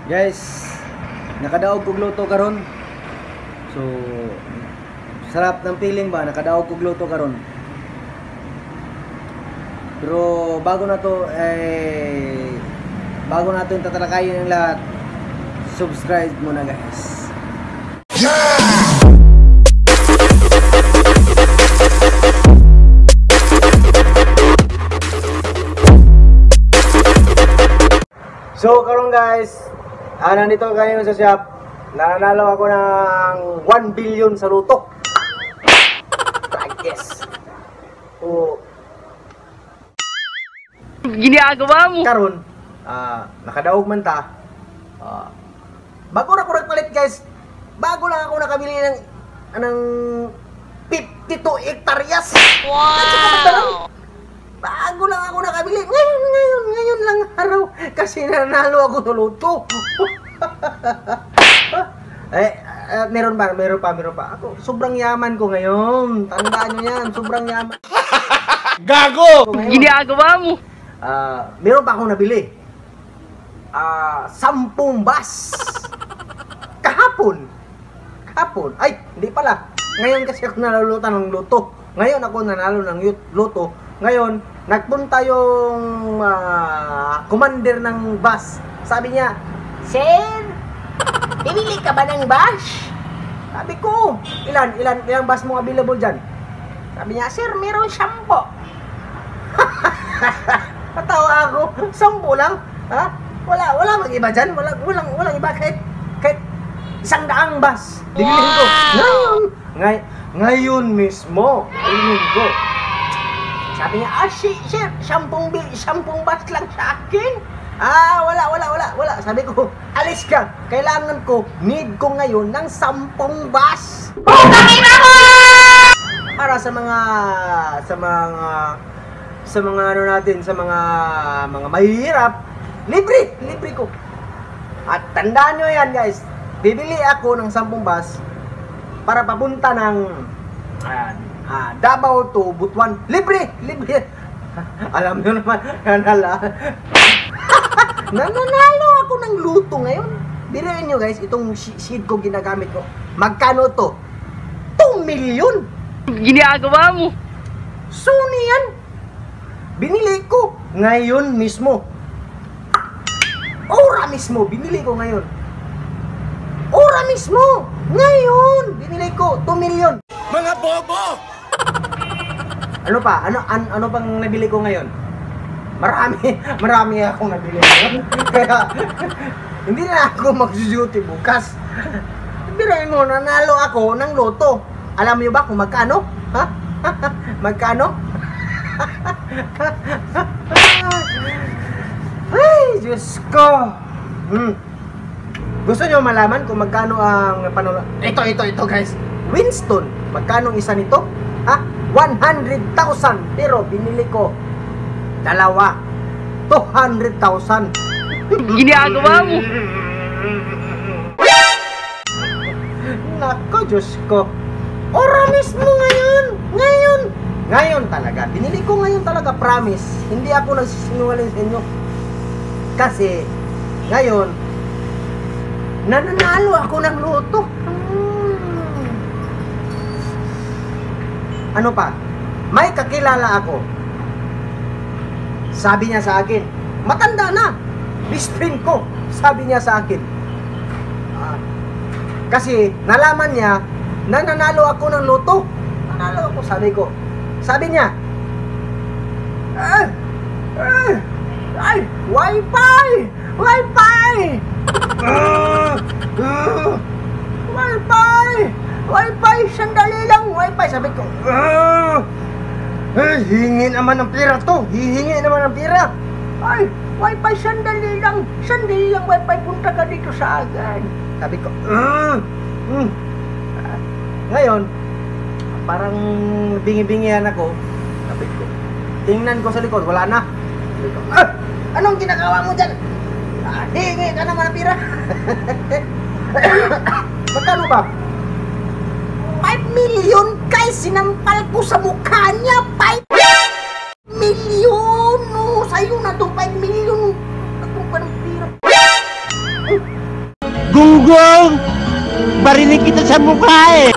Guys, nakadaog kog luto karon. So, sarap ng feeling ba nakadaog kog luto karon. Pero bago na to bago natin tatalakayin ang lahat, subscribe muna guys. So karon guys, nandito kayo sa shop. Nanalo ako ng 1 billion sa luto. Yes. So, ginagawa mo karon, nakadaog man ta. Bago na ako nagpalit guys. Bago lang ako nakabili ng 52 hektaryas. wow. Bago lang ako nakabili. Ngayon lang araw. Kasi nanalo ako sa luto. Meron pa. Ako, sobrang yaman ko ngayon. Tandaan nyo yan, sobrang yaman. Gago! Ginagawa mo Meron pa akong nabili. 10 bus. Kahapon. Ay, hindi pala. Ngayon kasi ako nalulutan ng luto. Ngayon ako nanalo ng luto. Ngayon, nagpunta yung commander ng bus. Sabi niya, "Sir, bibili ka ba ng bus?" Sabi ko, ilan bus mo available dyan? Sabi niya, "Sir, meron 10. Patawa ako, 10 lang? Ha? Wala mag-iba dyan? Walang iba kahit 100 bus. Bibilihin ko. Ngayon mismo, bibilihin ko. Sabi niya, sir, 10 bus lang sa akin. Wala. Sabi ko, alis ka. Kailangan ko, need ko ngayon ng 10 bus. Para sa mga ano natin, sa mga mahihirap, libre ko. At tandaan nyo yan guys, bibili ako ng 10 bus para papunta ng Davao to Butuan. Libre. Alam nyo naman, nanalo ako ng luto ngayon. Biruin nyo guys, itong seed ko ginagamit ko. Magkano to? 2 million. Ginagawa mo Sony yan. Binili ko ngayon mismo. Ora mismo, binili ko ngayon. Ora mismo, ngayon, binili ko 2 million. mga bobo. Ano pa? Ano pang nabili ko ngayon? Marami akong nabili ngayon. Kaya hindi na ako mag-duty bukas. Biruin mo, nanalo ako ng loto. Alam niyo ba kung magkano? Ha? Magkano? Ay, Diyos ko. Gusto niyo malaman kung magkano ang panalo? Ito guys. Winston, magkano isa nito? Ha? 100,000. Pero binili ko dalawa. 200,000. Ginagawa mo Nako, Diyos ko. Ora mismo ngayon talaga. Binili ko ngayon talaga, promise. Hindi ako nagsisinungaling sa inyo. Kasi ngayon nananalo ako ng loto. Ano pa? May kakilala ako. Sabi niya sa akin, matanda na, best friend ko. Sabi niya sa akin, kasi nalaman niya na nanalo ako ng loto. Nanalo ako, sabi niya, ay, wifi, sandali lang, wifi. Sabi ko, hihingi naman ng pera to. Ay, wifi, sandali lang, wifi, punta ka dito sa akin. Sabi ko, ngayon, parang bingi-bingihan ako. Sabi ko, tingnan ko sa likod, wala na. Sabi ko, anong ginagawa mo dyan? Hihingi ka naman ng pera. Magkano ba? 5 million guys, sinampal ko sa mukha niya. 5 million. No, sa'yo na to 5 million. Ako pa ng pira. Gunggong! Barinig kita sa mukha eh!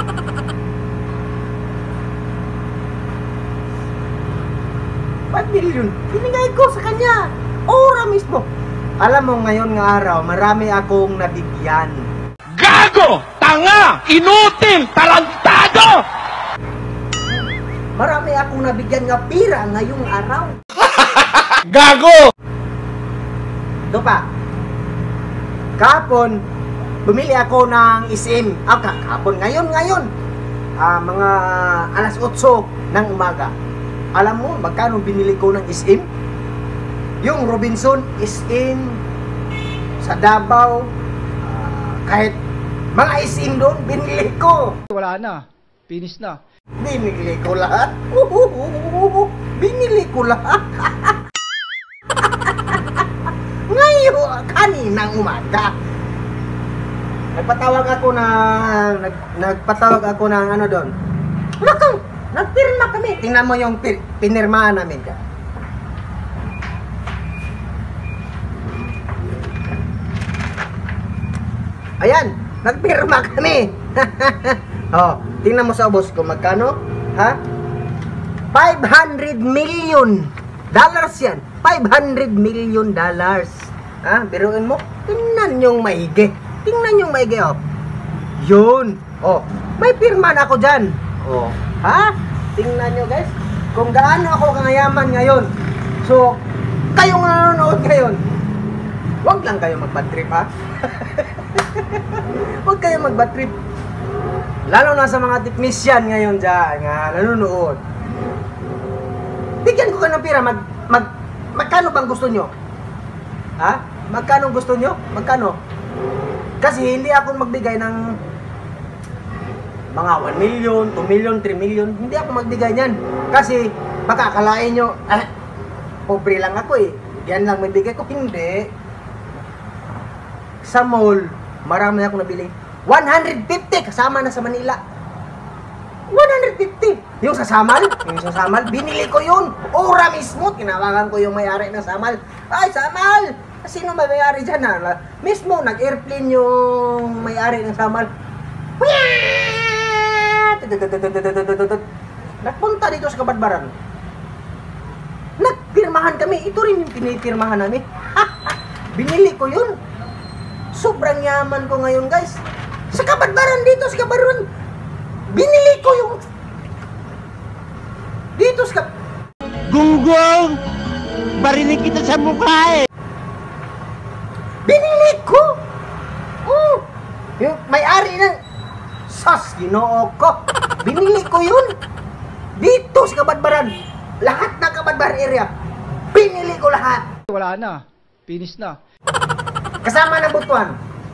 5 million, binigay ko sa kanya. Ora mismo. Alam mo, ngayon nga araw, marami akong nabigyan. Gago! Tanga! Inutil! Talantado! Marami akong nabigyan nga pira ngayong araw. Gago! Ito pa. Kahapon, bumili ako ng isim. Kahapon, ngayon. Mga alas 8 ng umaga. Alam mo, magkano binili ko ng isim? Yung Robinson isim sa Davao, kahit mga isim doon, binili ko. Wala na. Finish na. Binili ko lahat. Binili ko lahat. Ngayon, kaninang umaga. Nagpatawag ako ng ano doon. Nakang, nagpirma kami. Tingnan mo yung pinirmahan namin dyan. Ayan, nagpirma kami. Oh, tingnan mo sa boss ko, magkano? Ha? 500 million dollars yan. 500 million dollars. Ha? Biruin mo. Tingnan yung maigi. Oh. Yun. Oh, may pirma na ako dyan. Oh. Ha? Tingnan nyo guys. Kung gaano ako kangayaman ngayon. So, kayong nanonood ngayon, wag lang kayo mag-bad trip, ha? Huwag kayo mag-bad trip. Lalo na sa mga technician ngayon dyan nga nanonood. Bigyan ko kayo ng pira. Magkano bang gusto nyo? Ha? Magkano gusto nyo? Magkano? Kasi hindi ako magbigay ng mga 1 million, 2 million, 3 million. Hindi ako magbigay niyan. Kasi baka akalain nyo, pobre lang ako eh. Yan lang may bigay ko. Hindi. Sa mall, marami akong nabili. 150 kasama na sa Manila. 150. Yung sa Samal, binili ko yun. Ora mismo, tinawagan ko yung may-ari ng Samal. Ay, Samal! Sino may-ari dyan ha? Mismo, nag-airplane yung may-ari ng Samal. Nagpunta dito sa Kabadbaran. Nagpirmahan kami. Ito rin yung pinipirmahan namin. Binili ko yun. Sobrang yaman ko ngayon guys. Sa Kabadbaran dito, sa Kabadbaran. Binili ko yung dito sa Gunggong! Barinig kita sa mukha eh! binili ko. Yung may-ari ng sas, ginoo ko. Binili ko yun. Dito sa Kabadbaran. Lahat ng Kabadbaran area. Binili ko lahat. Wala na. Finish na. Kasama ng butuan.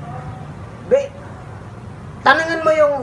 Tanungin mo yung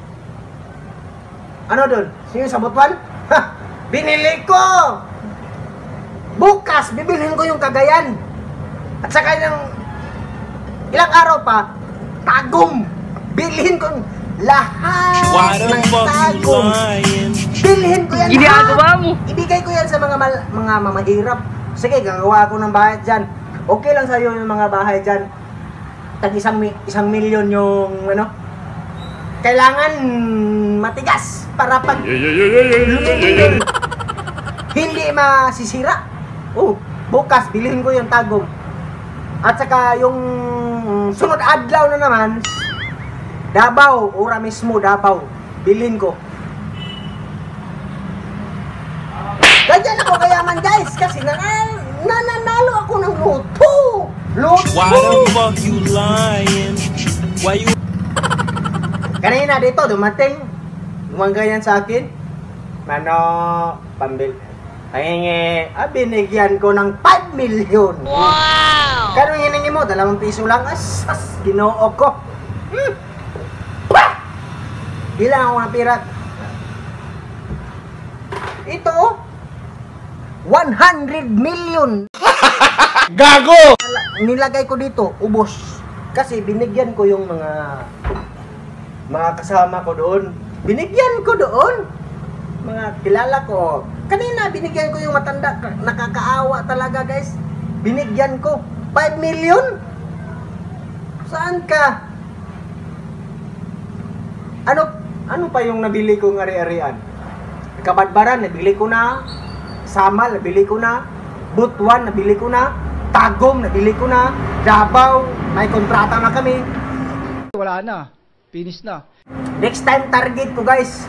ano doon? Sino sa butuan? Ha! Binili ko! Bukas, bibilhin ko yung Cagayan. At saka yung ilang araw pa, Tagum. Bilhin ko lahat ng Tagum. Bilhin ko yan Ginagawa mo. Ibigay ko yan sa mga mamahirap. Sige, gagawa ako ng bahay dyan. Okay lang sa'yo yung mga bahay dyan. Tag isang milyon yung ano. Kailangan matigas para pag lumilin hindi masisira. Bukas bilhin ko yung Tagum. At saka yung sunod adlaw na naman, Davao, ora mismo Davao, bilhin ko. Ganyan ako kayaman guys, kasi nananalo ako ng loto. Why the fuck you lying? Why you... Kanina dito, dumating. Gumangayan sa akin. Mano, pambil. Pahingi. Binigyan ko ng 5 million. Wow! Kano hiningi mo? 2 piso lang. Asas, ginoo ko. Bilang ako ng pira. Ito, 100 million. Gago! Nilagay ko dito, ubos. Kasi binigyan ko yung mga kasama ko doon. Binigyan ko doon. Mga kilala ko. Kanina binigyan ko yung matanda. Nakakaawa talaga guys. Binigyan ko 5 million. Saan ka? Ano pa yung nabili kong ari-arian? Kabadbaran, nabili ko na. Samal, nabili ko na. Butuan, nabili ko na. Tagum, nabili ko na. Davao, may kontrata na kami. Wala na. Finish na. Next time target ko, guys.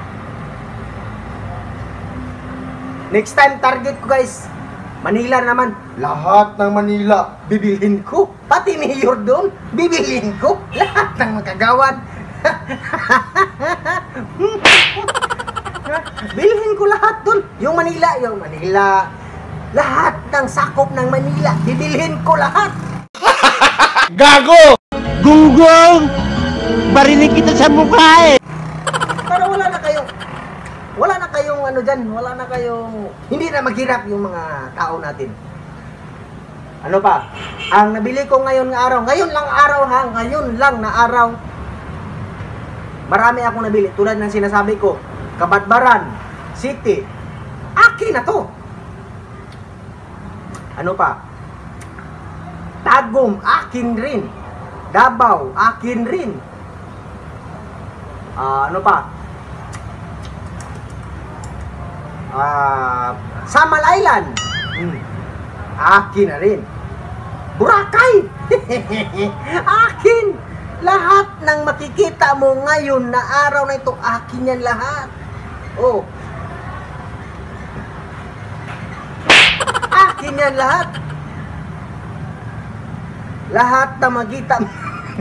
Next time target ko, guys. Manila naman. Lahat ng Manila, bibilhin ko. Pati mayor doon, bibilhin ko. Lahat ng magagawad. Bilhin ko lahat doon. Yung Manila. Lahat ng sakop ng Manila, bibilhin ko lahat. Gago! Gunggong! Barinig kita sa mukha eh! Pero wala na kayong ano dyan, hindi na maghirap yung mga tao natin. Ano pa? Ang nabili ko ngayon lang na araw, marami akong nabili. Tulad ng sinasabi ko, Kabadbaran City, akin na to. Ano pa? Tagum, akin rin. Davao, akin rin. Ano pa? Samal Island, akin na rin. Boracay, akin. Lahat ng makikita mo ngayon na araw na ito, akin yan lahat. Oh. Akin yan lahat. Lahat na makita mo.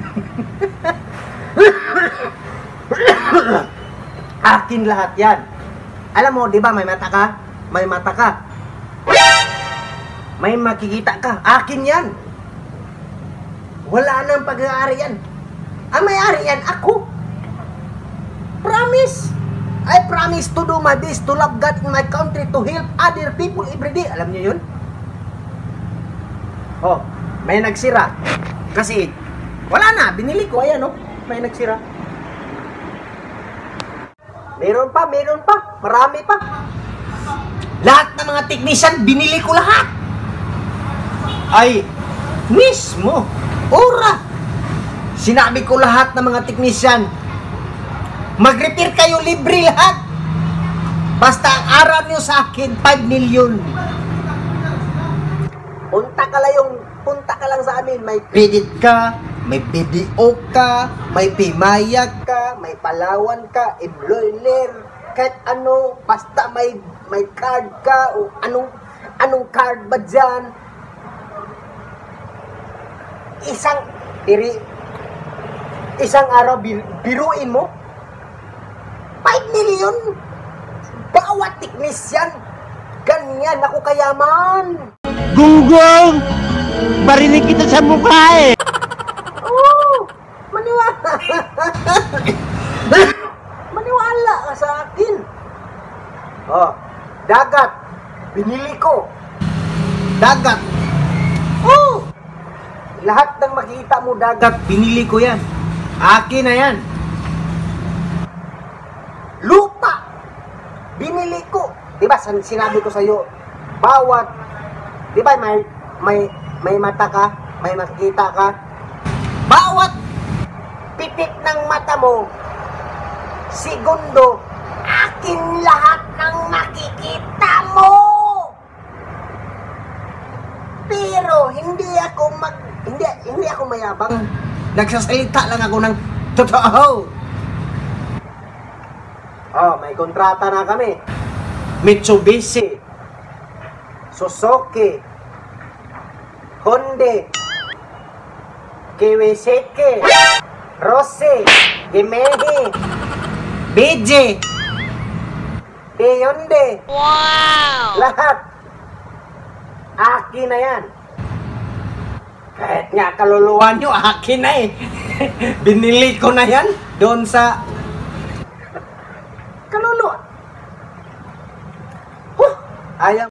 Akin lahat yan. Alam mo, di ba may mata ka? May mata ka. May makikita ka. Akin yan. Wala nang pag-aari yan. Ang may-ari yan, ako. Promise. I promise to do my best to love God in my country, to help other people every day. Alam niyo yun? Oh, may nagsira. Kasi, wala na. Binili ko. Ayan, oh. May nagsira. Meron pa. Marami pa. Lahat ng mga technician, binili ko lahat. Ay, mismo. Ora. Sinabi ko lahat ng mga technician, mag-repair kayo libre lahat. Basta ang araw nyo sa akin, 5 million. Punta ka lang sa amin. May credit ka, may BDO ka, may Pimayag ka, may Palawan ka, employer, kahit ano, basta may card ka, o anong card ba dyan. Isang araw, biruin mo, 5 million. Bawat technician. Ganyan ako kayaman. Gunggong! Barinig kita sa mukha eh! Oo, maniwala. Maniwala ka sa akin. Oh, dagat. Binili ko. Dagat. Oh, lahat ng makikita mo dagat, binili ko yan. Akin na yan. Lupa. Binili ko. Diba, sinabi ko sa'yo, bawat, diba, may mata ka, may makikita ka. Bawat pitik ng mata mo, segundo, akin lahat ng makikita mo. Pero hindi ako mayabang. Nagsasalita lang ako ng totoo. Oh, may kontrata na kami. Mitsubishi, Suzuki, Honda, Kawasaki, Rose, Yamaha, BJ, Hyundai. Wow! Lahat. Akin na yan. Kahit nga kaluluwa nyo, akin na eh. Binili ko na yan doon sa